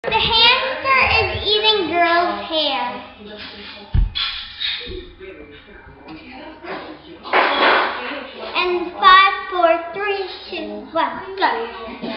The hamster is eating girl's hair. And 5, 4, 3, 2, 1, go.